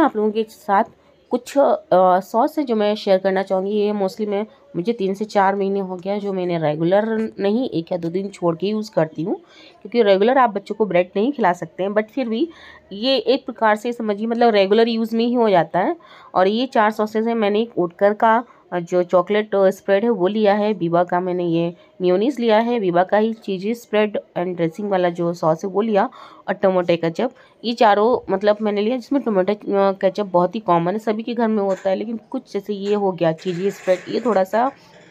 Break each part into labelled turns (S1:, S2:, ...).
S1: मैं आप लोगों के साथ कुछ सॉस है जो मैं शेयर करना चाहूँगी। ये मोस्टली मुझे 3 से 4 महीने हो गया जो मैंने रेगुलर नहीं 1 या 2 दिन छोड़ के यूज़ करती हूँ, क्योंकि रेगुलर आप बच्चों को ब्रेड नहीं खिला सकते हैं, बट फिर भी ये एक प्रकार से समझिए मतलब रेगुलर यूज़ में ही हो जाता है। और ये 4 सॉसेज हैं। मैंने एक ओटकर का जो चॉकलेट स्प्रेड है वो लिया है, वीबा का मैंने ये मेयोनीज़ लिया है, वीबा का ही चीज़ी स्प्रेड एंड ड्रेसिंग वाला जो सॉस है वो लिया, और टोमेटो केचप। ये चारों मतलब मैंने लिया, जिसमें टोमेटो केचप बहुत ही कॉमन है, सभी के घर में होता है, लेकिन कुछ जैसे ये हो गया चीज़ी स्प्रेड, ये थोड़ा सा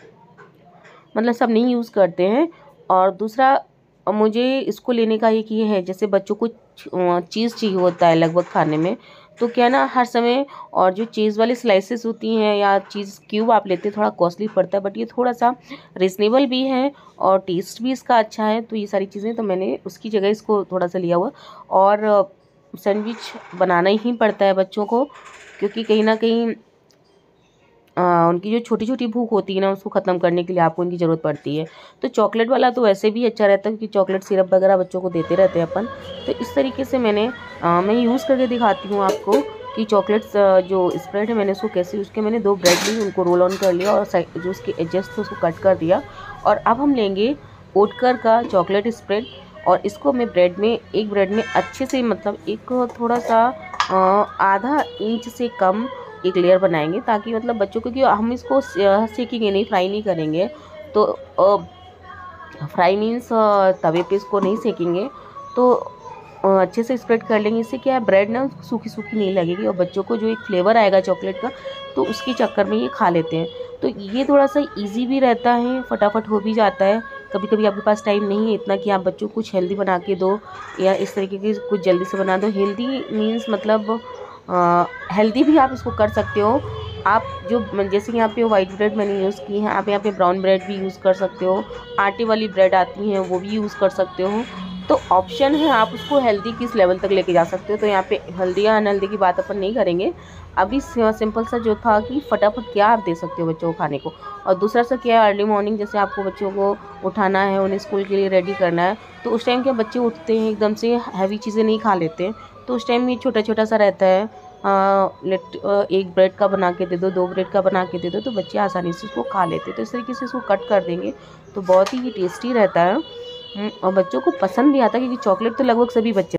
S1: मतलब सब नहीं यूज़ करते हैं। और दूसरा मुझे इसको लेने का एक ये है, जैसे बच्चों को चीज़ चाहिए होता है लगभग खाने में, तो क्या ना हर समय, और जो चीज़ वाली स्लाइसेस होती हैं या चीज़ क्यूब आप लेते हैं थोड़ा कॉस्टली पड़ता है, बट ये थोड़ा सा रिजनेबल भी है और टेस्ट भी इसका अच्छा है। तो ये सारी चीज़ें तो मैंने उसकी जगह इसको थोड़ा सा लिया हुआ। और सैंडविच बनाना ही पड़ता है बच्चों को, क्योंकि कहीं ना कहीं उनकी जो छोटी छोटी भूख होती है ना, उसको ख़त्म करने के लिए आपको इनकी ज़रूरत पड़ती है। तो चॉकलेट वाला तो वैसे भी अच्छा रहता है, क्योंकि चॉकलेट सिरप वगैरह बच्चों को देते रहते हैं अपन। तो इस तरीके से मैं यूज़ करके दिखाती हूँ आपको कि चॉकलेट्स जो स्प्रेड है मैंने उसको कैसे यूज़ किया। मैंने 2 ब्रेड ली, उनको रोल ऑन कर लिया और जो उसके एडजस्ट थे उसको कट कर दिया। और अब हम लेंगे ओटकर का चॉकलेट स्प्रेड, और इसको मैं एक ब्रेड में अच्छे से मतलब एक थोड़ा सा आधा इंच से कम एक लेयर बनाएंगे, ताकि मतलब बच्चों को, क्योंकि हम इसको सेकेंगे नहीं, फ्राई नहीं करेंगे। तो फ्राई मीन्स तवे पे इसको नहीं सेकेंगे, तो अच्छे से स्प्रेड कर लेंगे। इससे क्या है, ब्रेड ना सूखी सूखी नहीं लगेगी, और बच्चों को जो एक फ्लेवर आएगा चॉकलेट का, तो उसके चक्कर में ये खा लेते हैं। तो ये थोड़ा सा इजी भी रहता है, फटाफट हो भी जाता है। कभी कभी आपके पास टाइम नहीं है इतना कि आप बच्चों को कुछ हेल्दी बना के दो, या इस तरीके की कुछ जल्दी से बना दो। हेल्दी मीन्स मतलब हेल्दी भी आप इसको कर सकते हो। आप जो जैसे यहाँ पे वाइट ब्रेड मैंने यूज़ की है, आप यहाँ पे ब्राउन ब्रेड भी यूज़ कर सकते हो, आटे वाली ब्रेड आती हैं वो भी यूज़ कर सकते हो। तो ऑप्शन है, आप उसको हेल्दी किस लेवल तक लेके जा सकते हो। तो यहाँ पे हेल्दी या अनहेल्दी की बात अपन नहीं करेंगे। अभी सिंपल सा जो था कि फटाफट क्या आप दे सकते हो बच्चों को खाने को। और दूसरा सा क्या है, अर्ली मॉर्निंग जैसे आपको बच्चों को उठाना है, उन्हें स्कूल के लिए रेडी करना है, तो उस टाइम क्या बच्चे उठते हैं एकदम से हैवी चीज़ें नहीं खा लेते हैं। तो उस टाइम ये छोटा छोटा सा रहता है, एक ब्रेड का बना के दे दो, 2 ब्रेड का बना के दे दो, तो बच्चे आसानी से उसको खा लेते हैं। तो इस तरीके से इसको कट कर देंगे तो बहुत ही टेस्टी रहता है, और बच्चों को पसंद भी आता है, क्योंकि चॉकलेट तो लगभग सभी बच्चे